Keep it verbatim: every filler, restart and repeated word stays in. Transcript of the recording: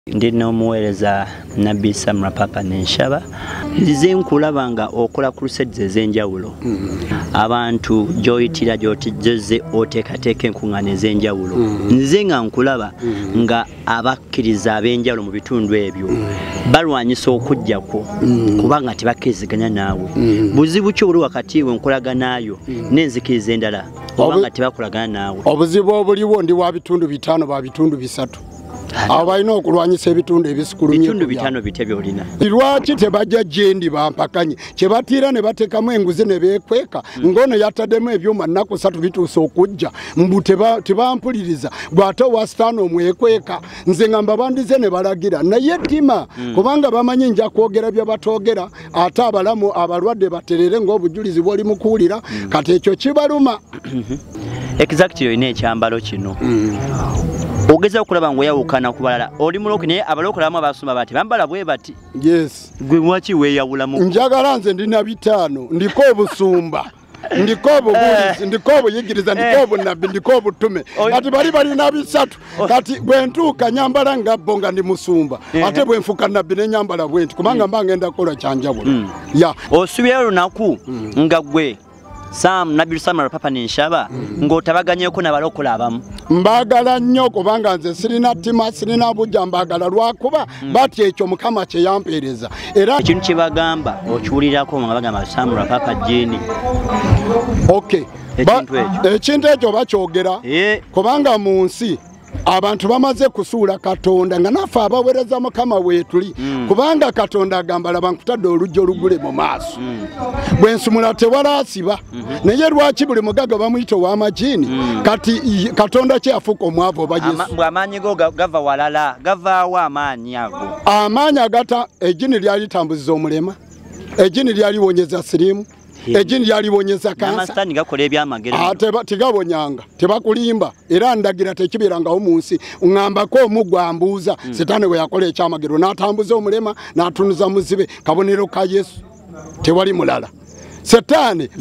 Ndino muweereza Nabi Rwapaapa Ninshaba nzize nkulabanga okola crusades ez'enjawulo abantu joyitira jotijeze otekateeka enkuŋŋaana ez'enjawulo nze nga nkulaba nga abakkiriza ab'enjawulo mu bitundu ebyo balwanyisa okujjako kubanga tebakkiriziganya naawe buzibu ki obuli wakati we nkolaganaayo n'enzikiriza endala obanga tebakolagana naawe obuzibu obuliwo ndi wa bitundu bitaano ba bitundu bisatu abalina okulwanyisa ebitundu ebisikulu bitundu bitano bitya byolina lwaki tebajja jendi bampakanye kyebatiira ne bateekamu enguzi ne beekweka ngono yataddemu ebyuma nnaku ssatu bituusa okujja mbu tebampuliriza bw'ate owa sitaano omwekweka nze nga mbabandize ne balagira naye ttima kubanga bamanyi nja kwogera bye batoogera ate abalamu abalwadde baterere ng'obujulizi bw'oli mu kuwulira kati ekyo kibaluma exactly olina ekyambalo kino ogeza okulaba ng'oyawukana ku balala oli mulooki naye abalokole abamu abasoma bati bambala bwe bati yes gwe mwaki weeyawulamu njagala nze ndina bitaano ndiko obusumba ndiko obubulizi ndiko obuyigiriza ndiko obunabbi ndiko obutume kati bali balina bisatu kati bwe ntuuka nyambala nga bo nga ndi musumba ate bwe nfuka nabbi ne nyambala bwenti kubanga mba ngenda kukola kyanjawulo ya osubirayo lunaku nga gwe Sam Nabi Rwapaapa Ninshaba ng'otabaganyeko n'abalokola abamu mbagala nnyo kubanga nze sirina ttima sirina bujja mbagala lwakuba bati ekyo Mukama kye yampeereza era ekintu kye bagamba okiwulirako nga bagamba Sam Rwapaapa jini okay ekintu ekyo bakyogera kubanga mu nsi abantu bamaze kusuula Katonda nga naffe abaweereza Mukama weetuli kubanga Katonda agamba laba nkutadde olujja olugule mu maaso bwe nsumula tewalaasiba naye lwaki buli mugaga bamuyita ow'amajiini kati Katonda kye yafuuka omwavu oba Yesu amaanyi go gava walala gavaawo amaanyi ago amaanyi agata ejjini lyali litambuziza omulema ejjini lyali liwonyeza siriimu ejjini lyalibonyeza kansa amasitani gakola ebyamagero tigabonyanga tebakulimba era ndagira tekibeerangawo mu nsi ngambako omugwa mbuuza sitaani we yakola ekyamagero n'atambuza omulema n'atunuza muzibe kabonero ka Yesu tewali mulala sitaani